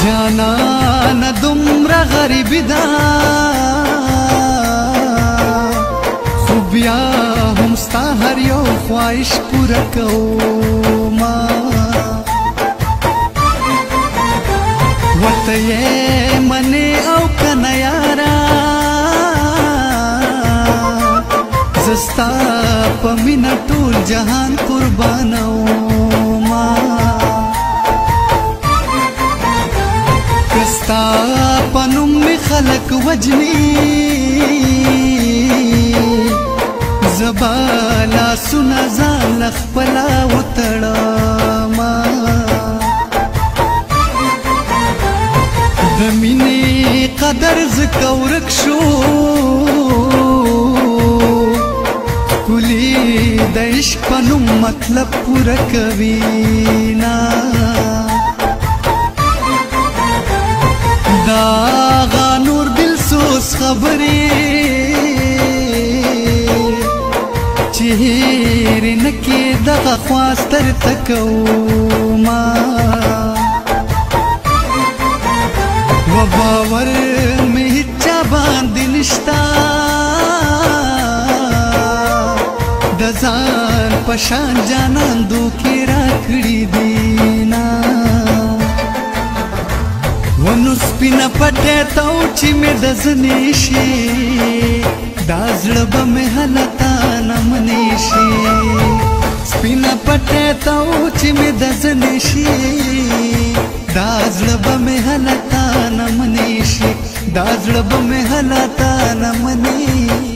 جانان دومره غریبی ده خو بیا هم ستا هر یو خواهش پوره کوما ورته یې منې او که نه یاره زه ستا په مینه ټول جهان قربانوما که ستا په نوم مې خلک وجني زه به لاسونه ځان له خپله وتړمه د مینې قدر ځکه ورک شو ښکلي د عشق په نوم مطلب پوره کوي نه د هغه نور دلسوز خبرې چې هېرې نه کې دغه خواست درته کومه و باور مې هیچا باندې نشته د ځان په شان جانان دوکې راکړي دي نه و نو سپینه پټی ته و چې مې د زنې شي دا زړه به مې هلته نه منې شي سپینه پټی ته و چې مې د زنې شي دا زړه به مې هلته نه منې شي دا زړه به مې هلته نه منې